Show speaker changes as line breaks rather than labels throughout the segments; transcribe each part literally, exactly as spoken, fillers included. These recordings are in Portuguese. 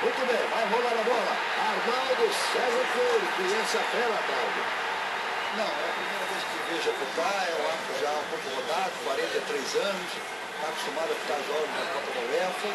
Muito bem, vai rolar a bola. Arnaldo César Flores, conhece a fera, Arnaldo?
Não, é a primeira vez que vejo apitar, é um árbitro já um pouco rodado, quarenta e três anos, está acostumado a apitar jogos na Copa da UEFA.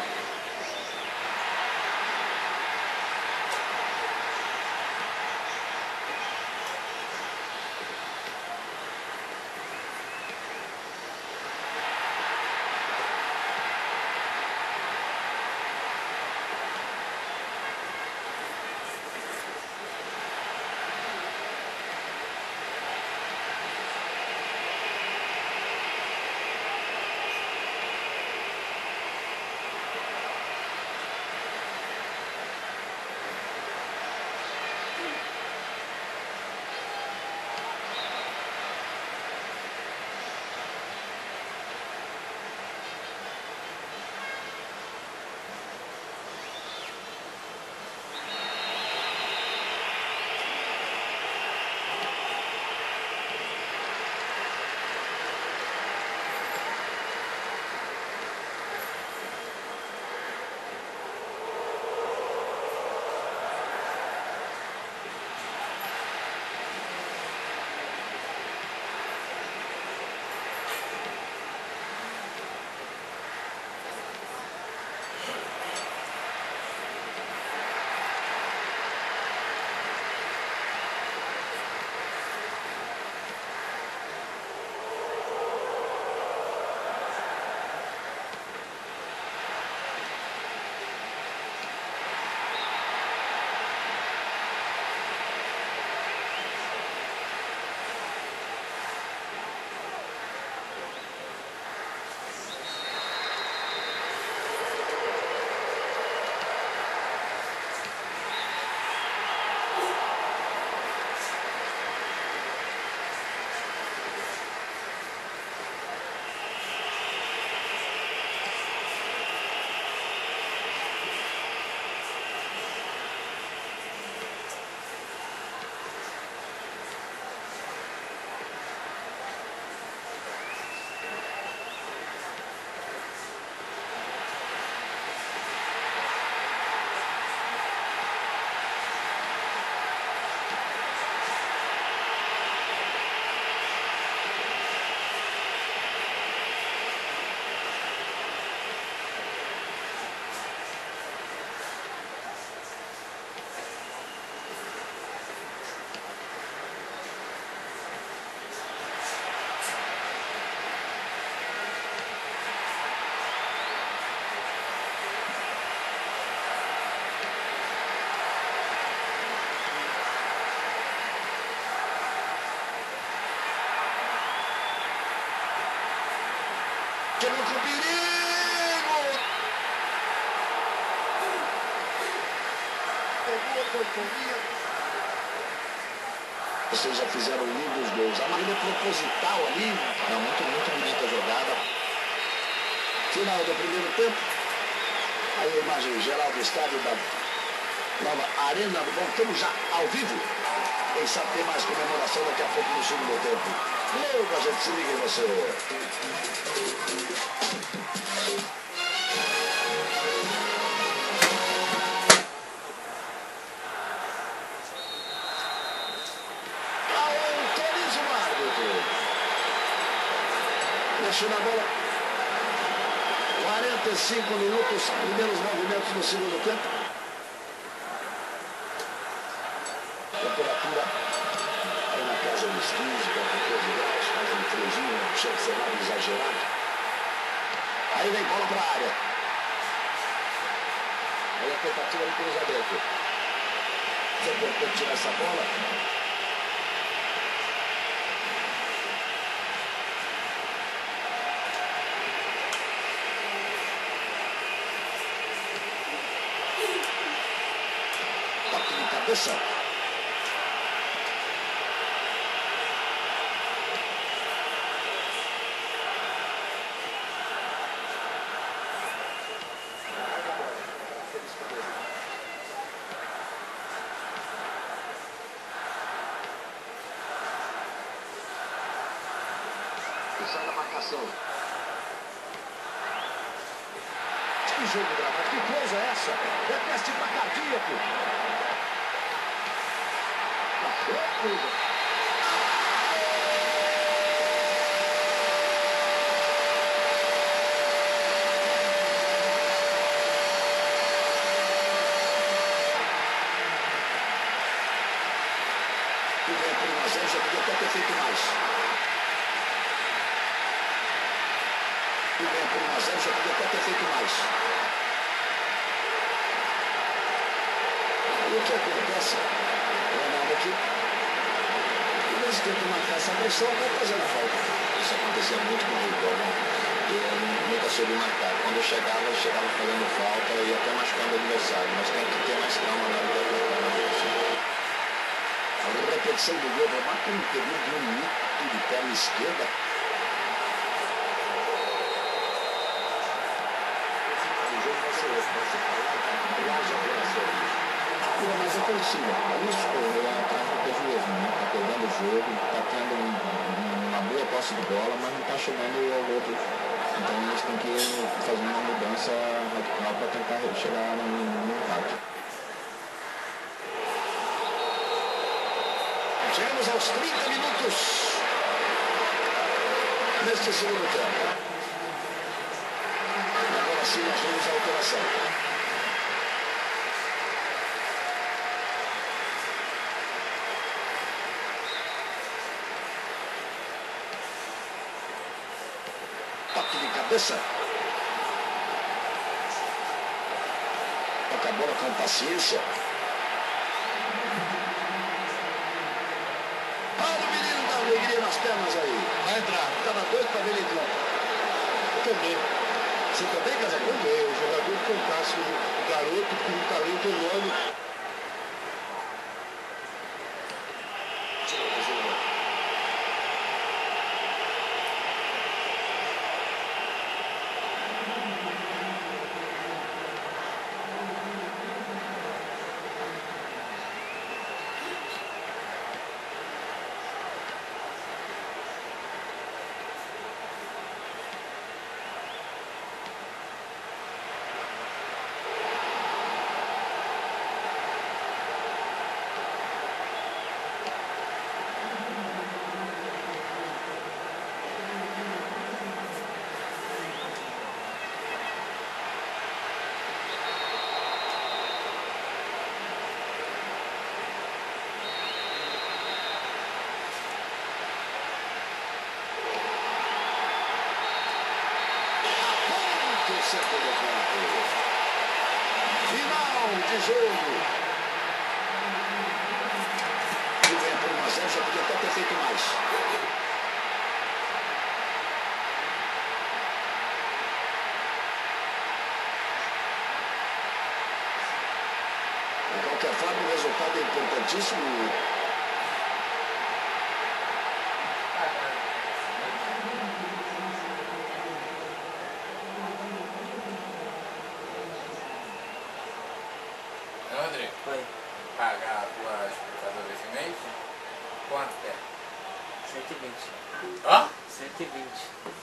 Chegou com perigo! Pegou a companhia. Vocês já fizeram lindos gols. A marina proposital ali.
Não, muito, muito bonita a jogada.
Final do primeiro tempo. Aí a imagem geral do estádio da nova Arena. Voltamos já ao vivo. Quem sabe tem mais comemoração daqui a pouco no segundo tempo. Logo a gente se liga em você. Autoriza o árbitro. Mexeu na bola. quarenta e cinco minutos, primeiros movimentos no segundo tempo. Temperatura aí na casa dos quinze, quatorze graus, faz um friozinho, não chega a ser nada exagerado. Aí vem bola para a área. Aí a tentativa de cruzamento. É importante tirar essa bola. Toque de cabeça. Sai da marcação. Que jogo dramático, que coisa é essa? É teste para cardíaco. Que vem por um a zero, já podia até ter feito mais. Que vem por um a zero, já podia até ter feito mais. E o que acontece? O Ronaldo aqui, em vez de tentar marcar essa pressão, vai fazendo falta.
Isso acontecia muito comigo, né? Eu nunca soube marcar. Quando eu chegava, eu chegava fazendo falta e até machucando o adversário. Mas tem que ter mais calma na hora de atacar na direção.
A repetição do gol, marca um período de um mito de perna esquerda. O jogo vai ser outro, vai ser falado, já
Pô, mas é conhecido. Isso, pô, é atrás do prejuízo, né? Tá perdendo o jogo, tá tendo um, uma boa posse de bola, mas não tá chegando ao outro. Então eles têm que fazer uma mudança radical para tentar chegar no, no empate.
Chegamos aos trinta minutos neste segundo tempo. Agora sim nós vamos à alteração. Toque de cabeça. Toca a bola com paciência. Alegria nas pernas aí.
Vai entrar.
Estava doido para ver ele entrar.
Eu também.
Você também, Casagrande?
Também. O jogador fantástico, o garoto com um talento enorme.
Final de jogo. E vem por um a zero, já podia até ter feito mais. De qualquer forma, o resultado é importantíssimo.
André,
Oi,
pagar a tua explicadora desse mês? Quanto é?
cento e vinte.
Hã?
cento e vinte.